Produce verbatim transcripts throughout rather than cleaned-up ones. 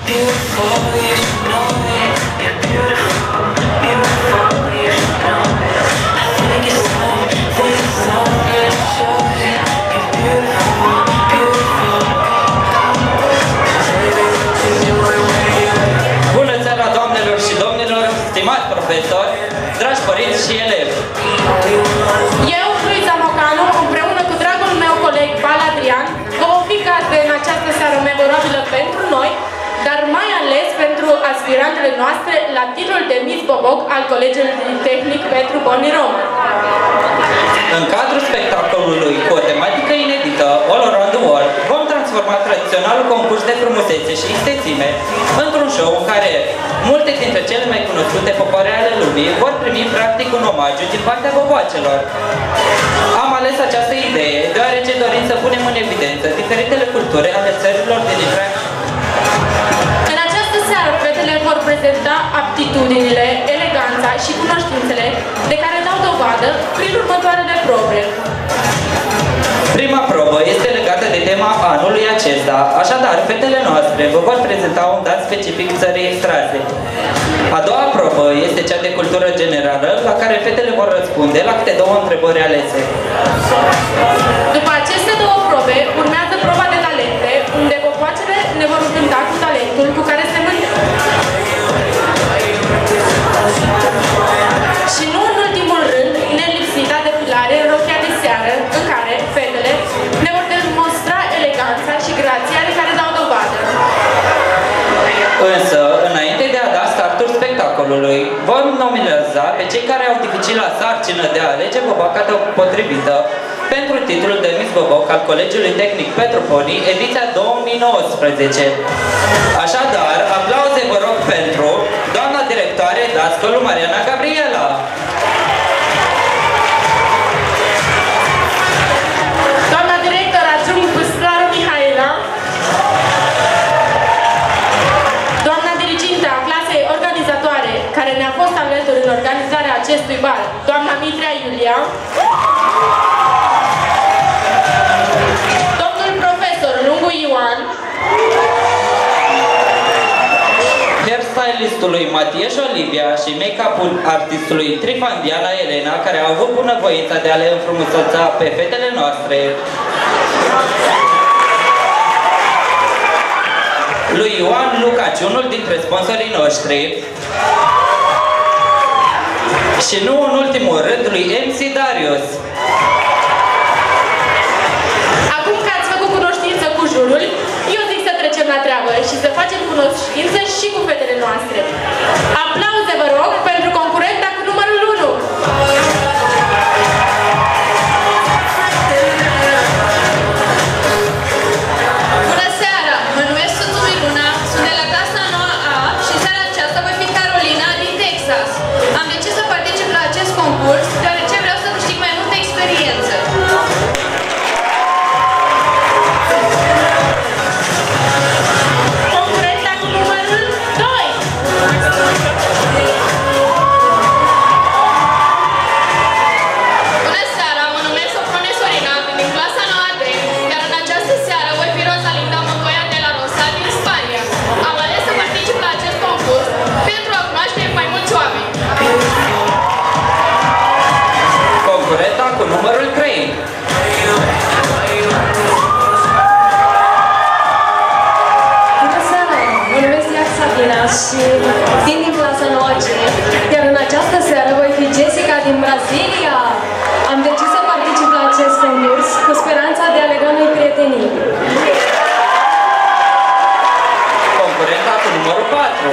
Profesori, dragi părinți și elevi. Eu, Luiza Mocanu, împreună cu dragul meu coleg Val Adrian, vom fi gazde în această seară memorabilă pentru noi, dar mai ales pentru aspirantele noastre la titlul de Miss Boboc al Colegiului Tehnic Petru Boni Roman. În cadrul spectacolului cu o tematică inedită, All Around the World, vom transforma tradiționalul concurs de frumusețe și istețime într-un show în care multe dintre cele mai cunoscute popoare ale lumii vor primi practic un omagiu din partea boboacelor. Am ales această idee deoarece dorim să punem în evidență diferitele culturi ale țărilor din întreaga. În această seară, fetele vor prezenta aptitudinile, eleganța și cunoștințele de care dau dovadă prin următoarele probe. Prima probă este legată de tema anului acesta, așadar, fetele noastre vă vor prezenta un dat specific țării extrase. A doua probă este cea de cultură generală, la care fetele vor răspunde la câte două întrebări alese. După aceste două probe, urmează proba de talente, unde popoacele ne vor încânta cu talentul cu care se mândrește. Și nu în ultimul rând, nelipsita depilare în rochia de seară, în care fetele ne vor demonstra eleganța și grația de care dau dovadă. Însă, înainte de a da startul spectacolului, vom nominaliza pe cei care au dificila sarcină de a alege boboaca potrivită pentru titlul de Miss Boboc al Colegiului Tehnic Petru Boni, ediția două mii nouăsprezece. Așadar, aplauze vă rog pentru doamna directoare Dascălu Mariana Gabriela. Doamna director adjunct Păstraru Mihaela. Doamna dirigintă a clasei organizatoare, care ne-a fost alături în organizarea acestui bal, doamna Mitrea Iulia. Domnul profesor Lungu Ioan. Hairstylistului Matieș Olivia și make-up-ul artistului Trifandiana Elena, care au avut bunăvoința de a le înfrumuseța pe fetele noastre. Lui Ioan Lucaci, unul dintre sponsorii noștri. Și nu în ultimul rând lui M C Darius. Acum că ați făcut cunoștință cu jurul, eu zic să trecem la treabă și să facem cunoștință și cu fetele noastre. Aplauze, vă rog, pentru concurenta cu numărul unu. Bună seara! Mă numesc Sutu Miruna, sunt de la clasa nouă A și seara aceasta voi fi Carolina din Texas. Am decis să particip la acest concurs deoarece vreau să câștig mai multă experiență. Concurenta cu numărul doi. Bună seara! Mă numesc Sofrone Sorina din clasa nouă D, iar în această seară voi fi Rosalinda Montoya de la Rosa din Spania. Am ales să particip la acest concurs pentru a cunoaște mai mulți oameni. Concurenta cu numărul trei. Bună seara! Mă numesc Iac Sabina și vin din clasa nouă C, iar în această seară voi fi Jessica din Brazilia. Am decis să particip la acest concurs cu speranța de a lega noi prietenii. Concurenta cu numărul patru.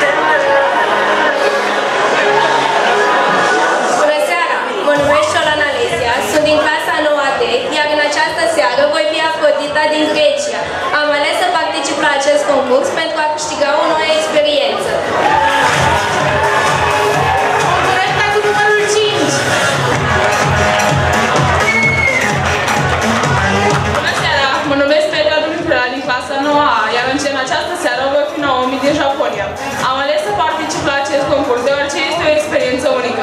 Bună seara! Mă numesc Șolan Alesia, sunt din clasa nouă D, iar în această seară voi fi Afrodita din Grecia. Am ales să particip la acest concurs pentru a câștiga o nouă experiență. Concurenta cu numărul cinci. Bună seara! Mă numesc Petra Dumitru din clasa nouă A, iar în această seară voi fi Naomi din Japonia. Am ales să particip la acest concurs deoarece este o experiență unică.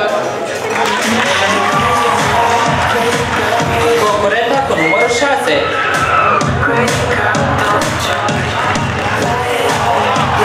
Concurenta cu numărul șase.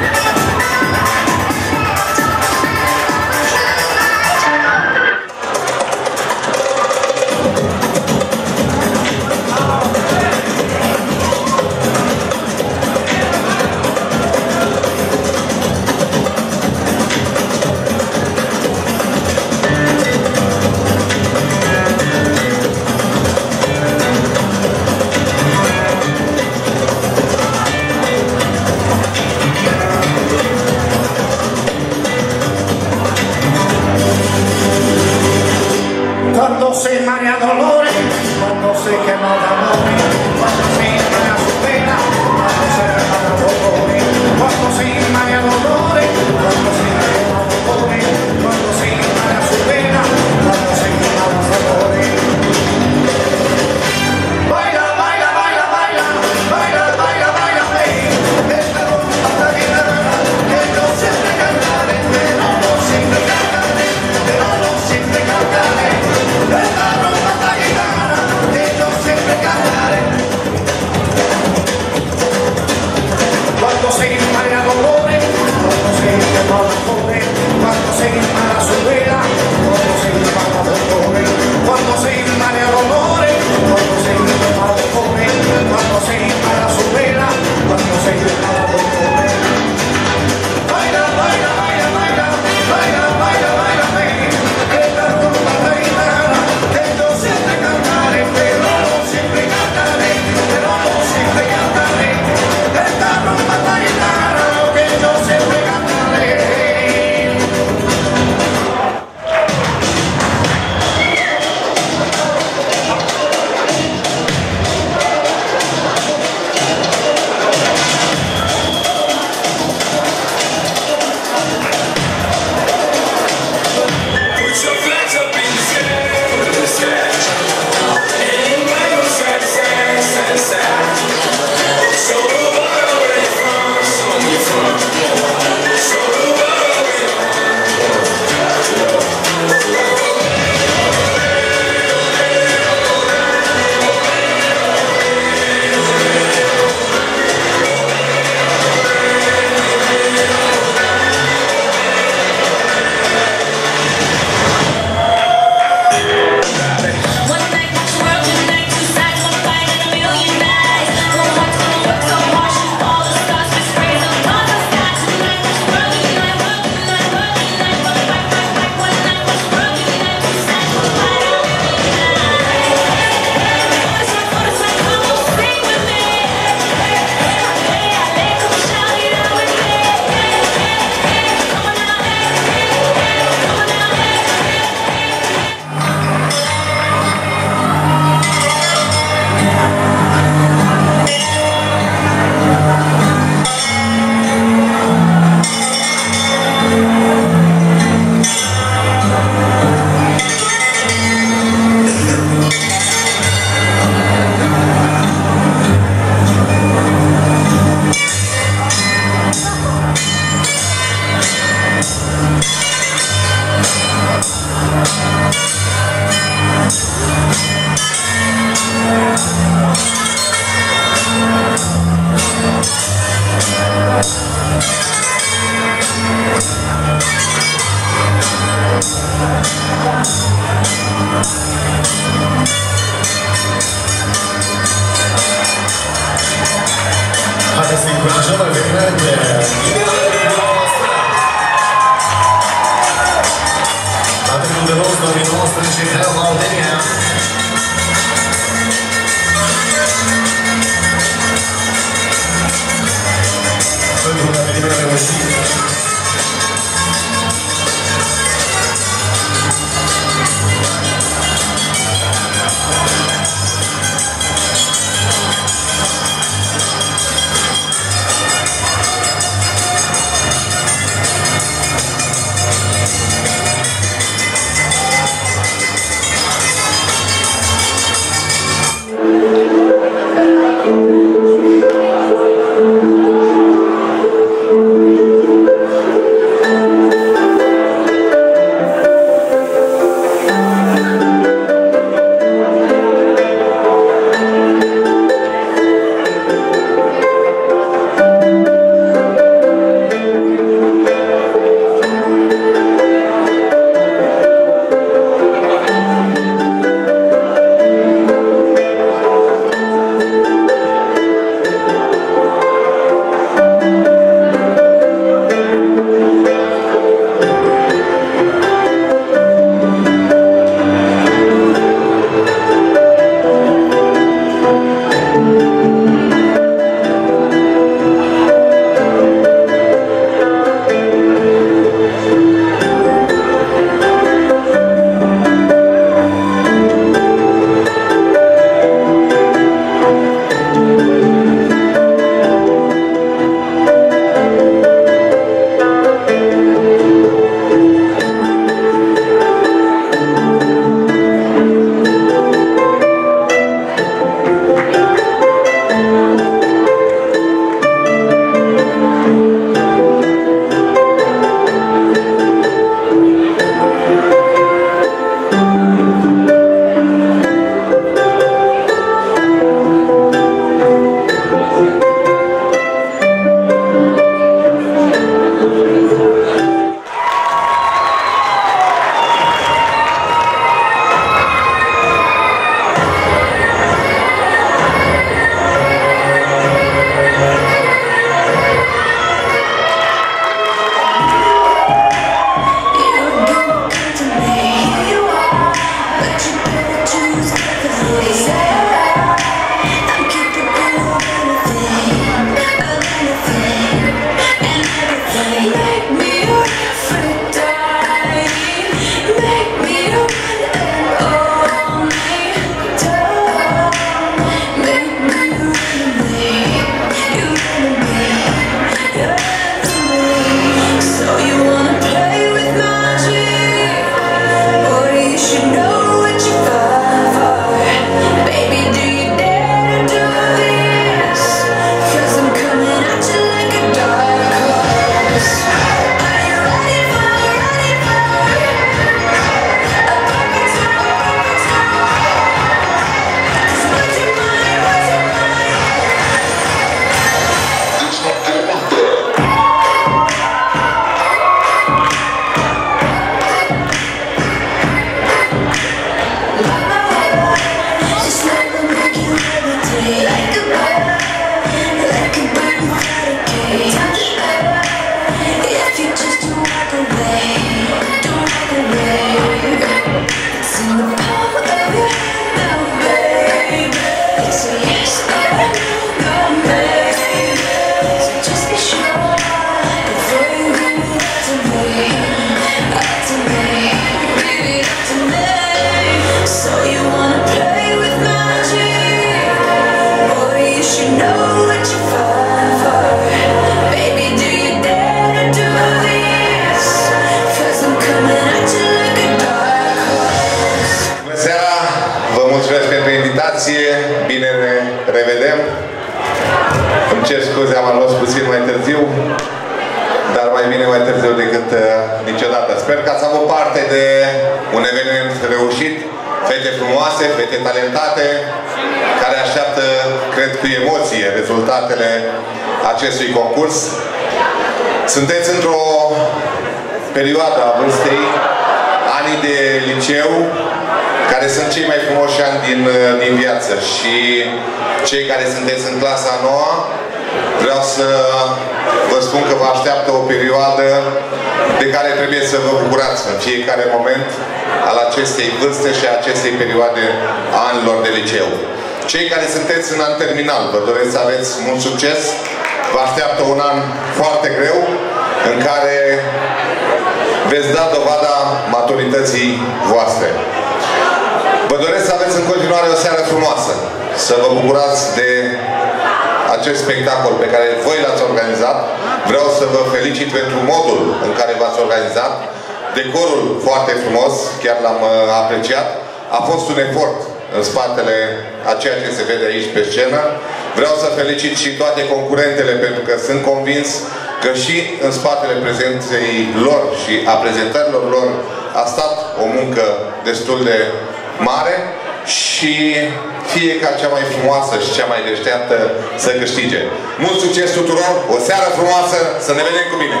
invitație, bine ne revedem. Îmi cer scuze, am luat puțin mai târziu, dar mai bine mai târziu decât uh, niciodată. Sper că ați avut parte de un eveniment reușit, fete frumoase, fete talentate, care așteaptă, cred, cu emoție rezultatele acestui concurs. Sunteți într-o perioadă a vârstei, anii de liceu, care sunt cei mai frumoși ani din, din viață, și cei care sunteți în clasa a noua, vreau să vă spun că vă așteaptă o perioadă de care trebuie să vă bucurați în fiecare moment al acestei vârste și a acestei perioade a anilor de liceu. Cei care sunteți în an terminal, vă doresc să aveți mult succes. Vă așteaptă un an foarte greu, în care veți da dovada maturității voastre. Vă doresc să aveți în continuare o seară frumoasă, să vă bucurați de acest spectacol pe care voi l-ați organizat. Vreau să vă felicit pentru modul în care v-ați organizat. Decorul foarte frumos, chiar l-am apreciat. A fost un efort în spatele a ceea ce se vede aici pe scenă. Vreau să felicit și toate concurentele, pentru că sunt convins că și în spatele prezenței lor și a prezentărilor lor a stat o muncă destul de mare, și fie ca cea mai frumoasă și cea mai deșteaptă să câștige. Mult succes tuturor, o seară frumoasă, să ne vedem cu bine!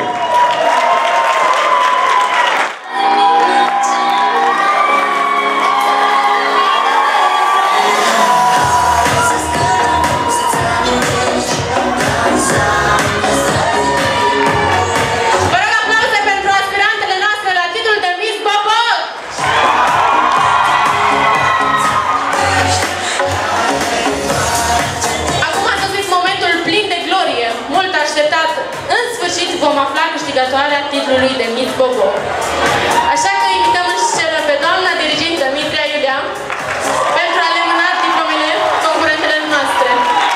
Vom afla câștigătoarea titlului de Miss Bobo. Așa că invităm în scenă pe doamna dirigintă Mitrea Iulia pentru a le mâna diplomele concurentele noastre.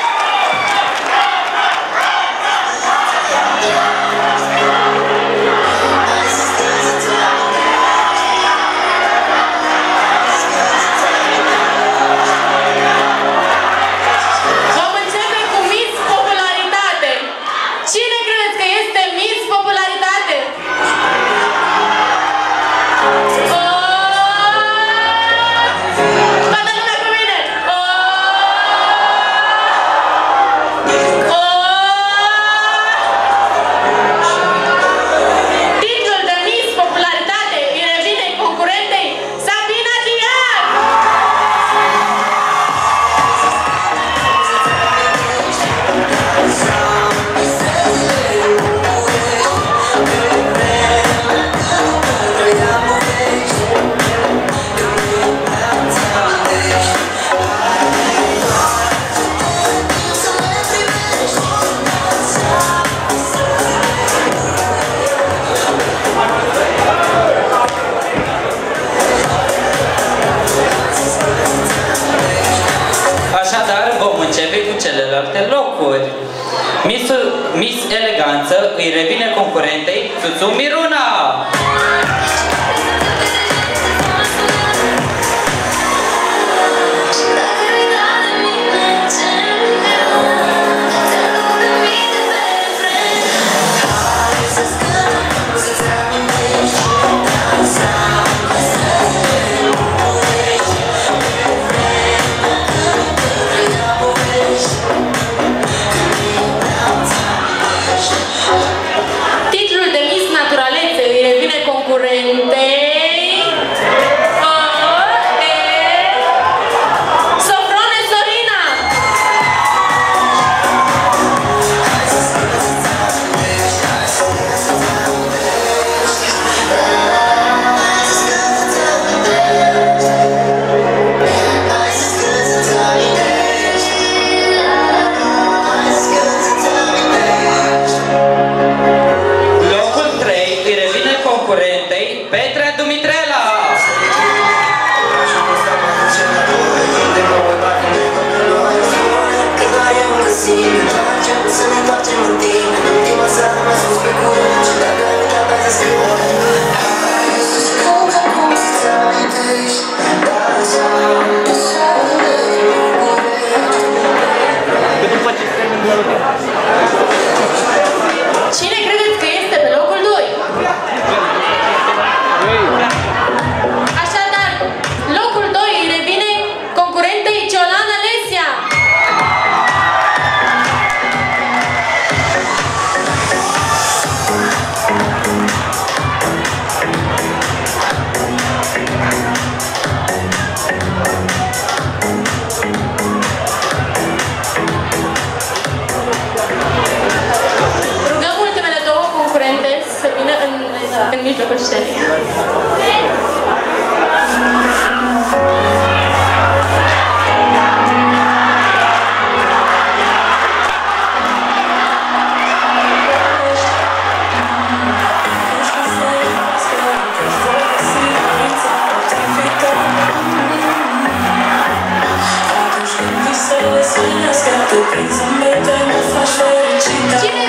Vom începe cu Miss Popularitate. Cine credeți că este Miss Popularitate? Toată lumea cu mine! Titlul de Miss Popularitate îi revine concurentei Sabina Dian! Așadar, vom începe cu celelalte locuri. Miss, Miss Eleganță îi revine concurentei Țuțu Miruna. Titlul de Miss Naturalețe îi revine Cine